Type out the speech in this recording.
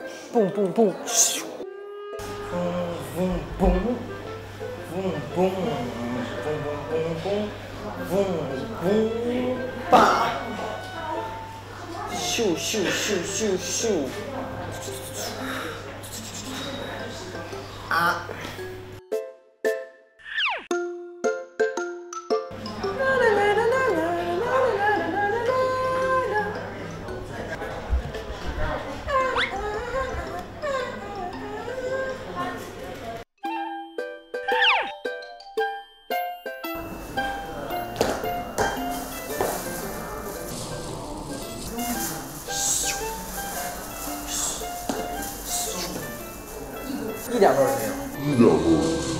蹦蹦蹦，咻，蹦蹦蹦，蹦蹦蹦蹦蹦蹦，吧，咻咻咻咻咻，啊！ 一点味儿没有。